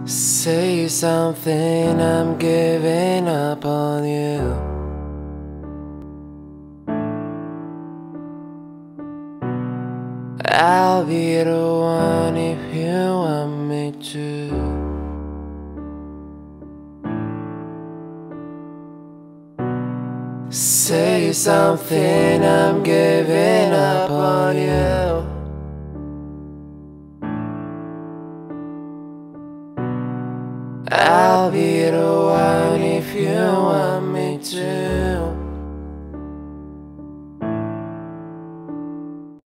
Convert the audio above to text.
Say something, I'm giving up on you. I'll be the one if you want me to. Say something, I'm giving up on you. I'll be the one if you want me to.